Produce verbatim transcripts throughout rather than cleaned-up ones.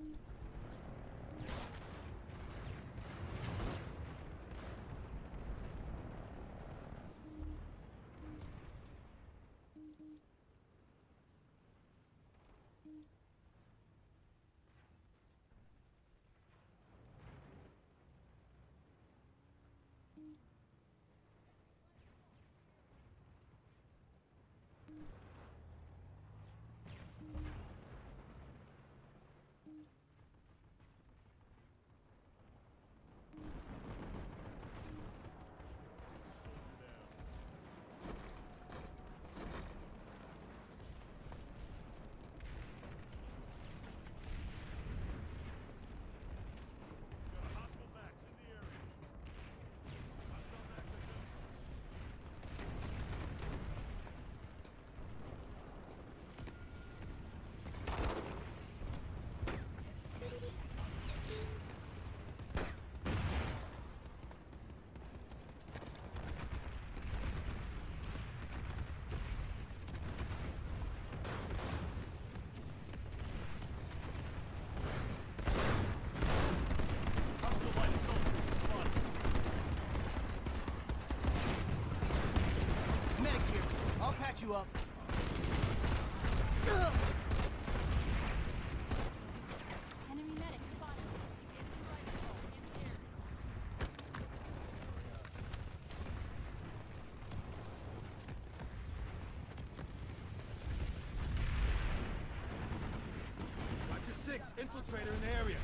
You up. Enemy medic spotted. Roger six, infiltrator in the area.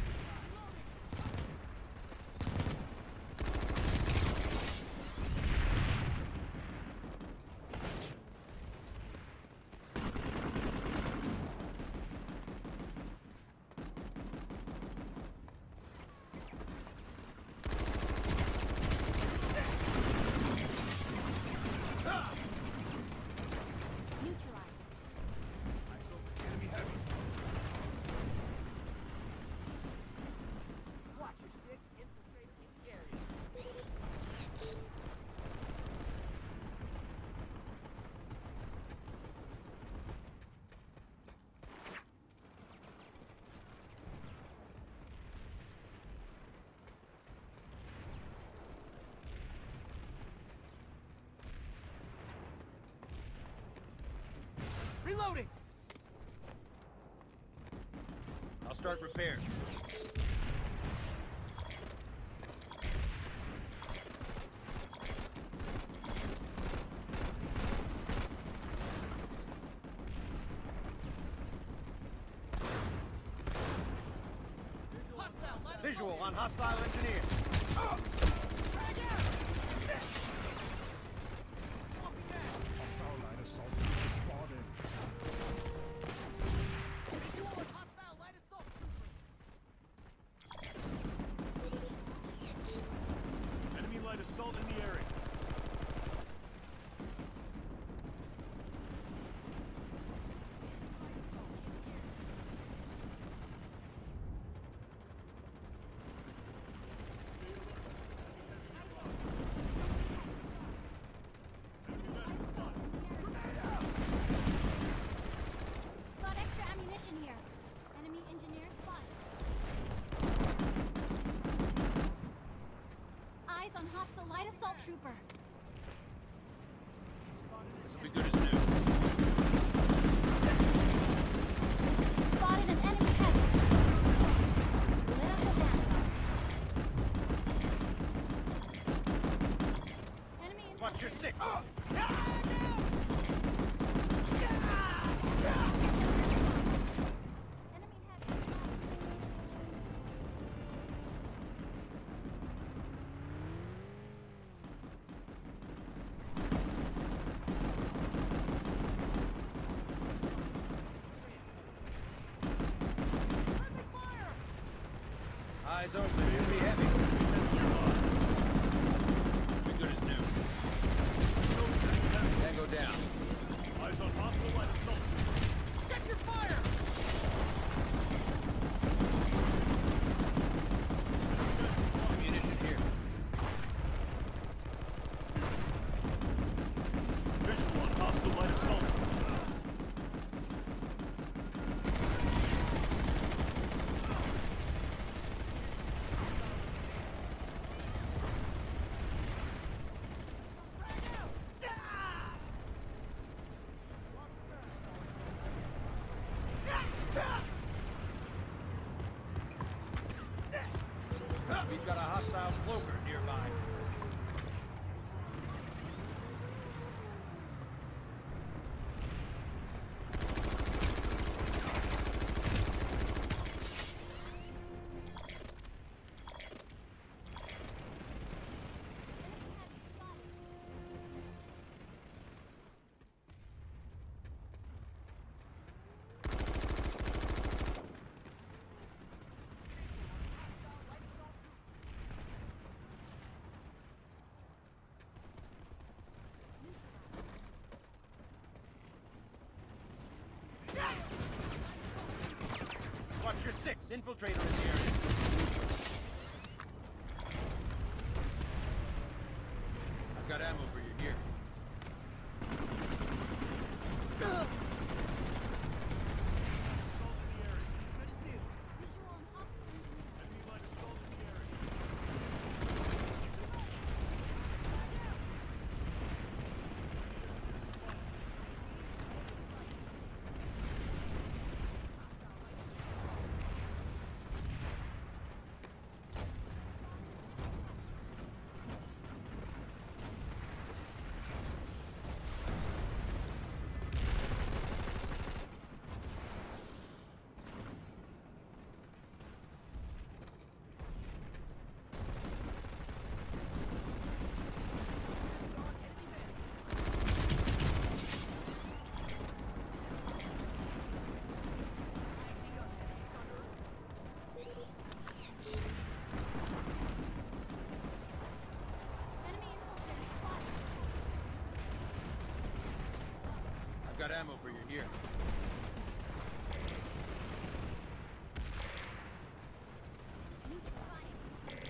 Reloading! I'll start repairs. Visual on hostile engineer. Oh. Hostile light assault trooper spotted. Hostile light assault trooper. Enemy light assault in the area. Hostile light assault trooper. This will be good as new. Spotted an enemy heavy. Lit up the vanguard. Enemy in. Watch your six. Oh. Eyes open, enemy heavy. This will be good as new. Tango down. Eyes on hostile light assault. Check your fire! Ammunition here. Visual on hostile light assault. Watcher six, infiltrator in the area. I've got ammo for your gear. Assault in the area. Good as new. Visual on hostile engineer. Enemy light assault in the area. Enemy infiltrator spotted. I've got ammo for your gear. Need to find.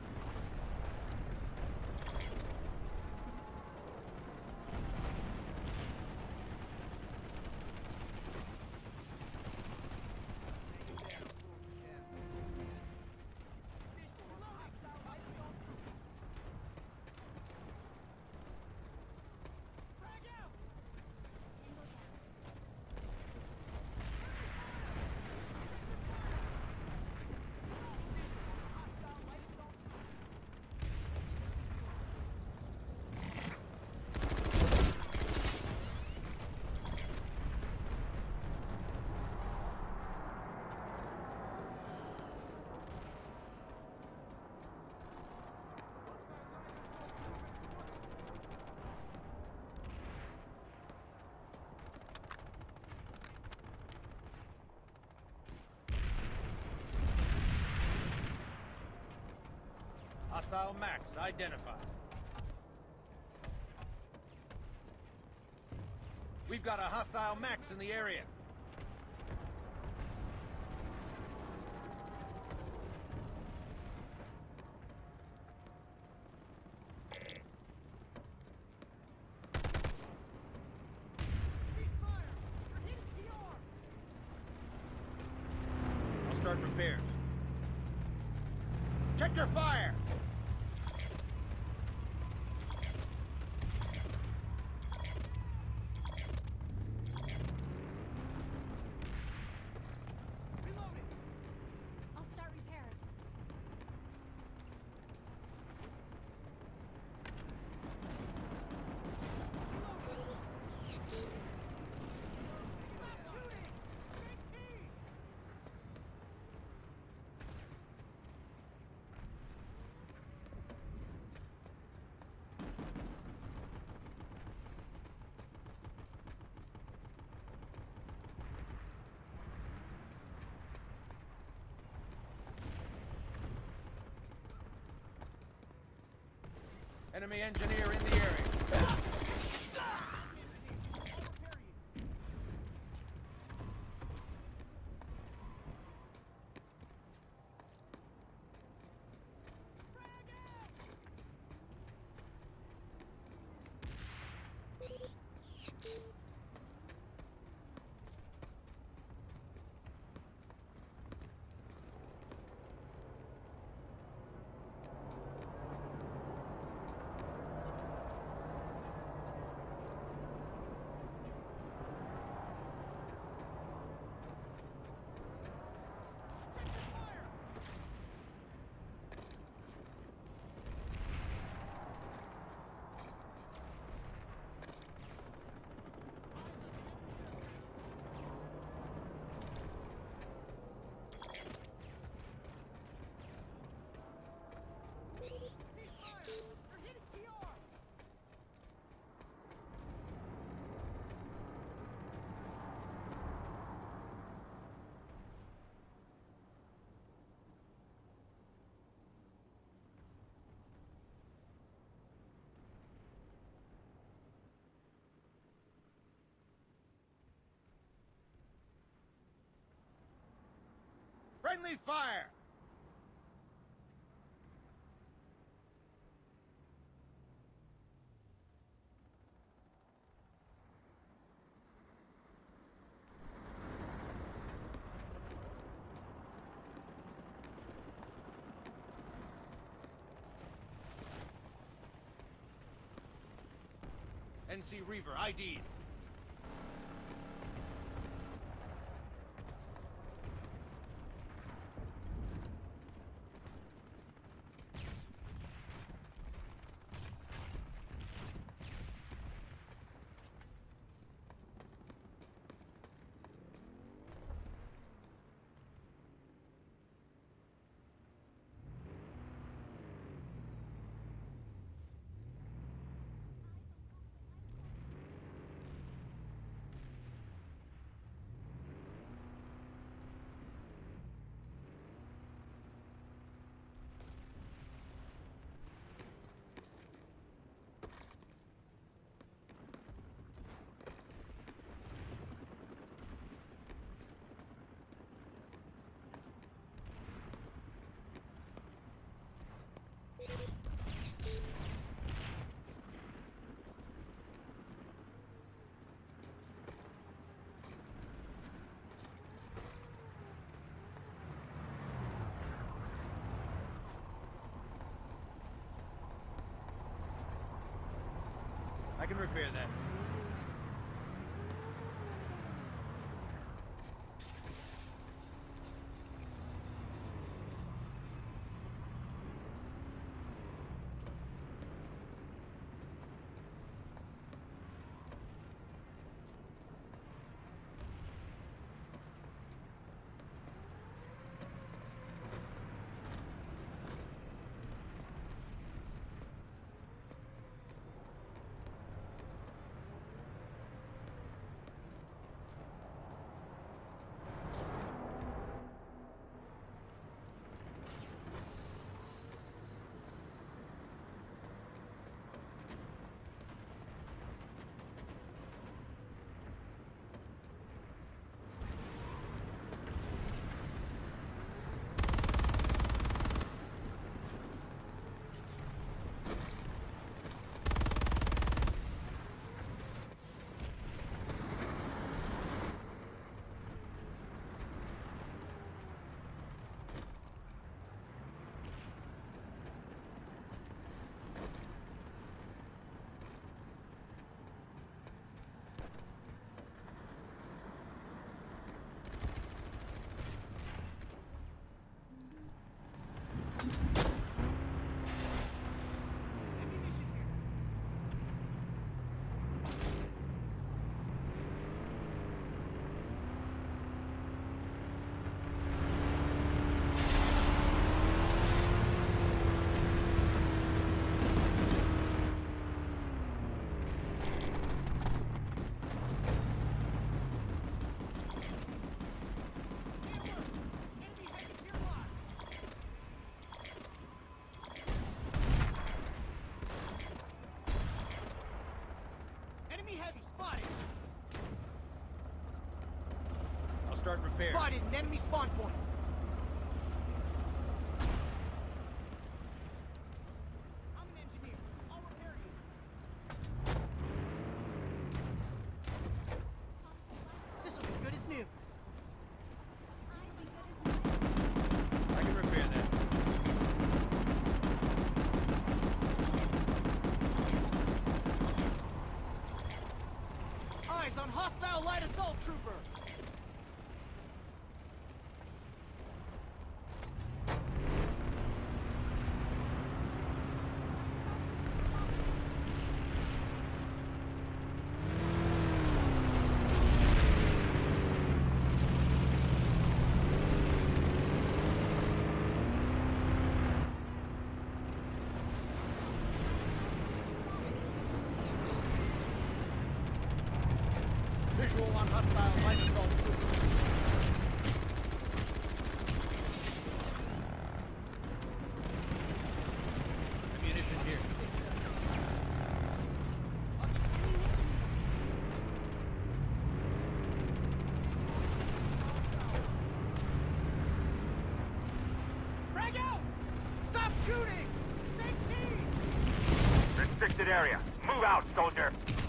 Tango down. Hostile Max identified. We've got a hostile Max in the area. Ceasefire! We're hitting T R! I'll start repairs. Check your fire! Reloading! I'll start repairs. Stop shooting! Same team! Enemy engineer in the area. Friendly fire! N C Reaver I D'd. I can repair that. Enemy heavy spotted. I'll start repair. Spotted an enemy spawn point. I'm an engineer. I'll repair you. This will be good as new. I can repair that. Eyes on hostile light assault trooper. Visual on hostile light shooting! Same team! Restricted area. Move out, soldier.